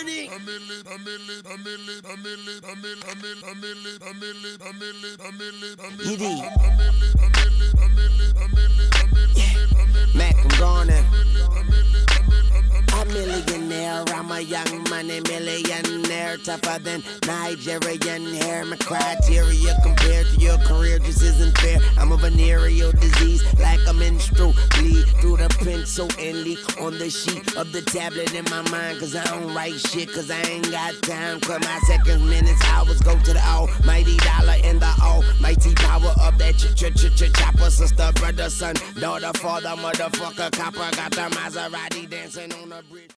morning. Mac, I'm gone now. A millionaire, I'm a young money millionaire, tougher than Nigerian hair. My criteria compared to your career just isn't fair. I'm a venereal disease, like a menstrual bleed through the pencil and leak on the sheet of the tablet in my mind. Cause I don't write shit, cause I ain't got time. Cause my seconds, minutes, hours go to the almighty dollar and the almighty power of that chopper. Sister, brother, son, daughter, father, motherfucker, copper. Got the Maserati dancing on the bridge.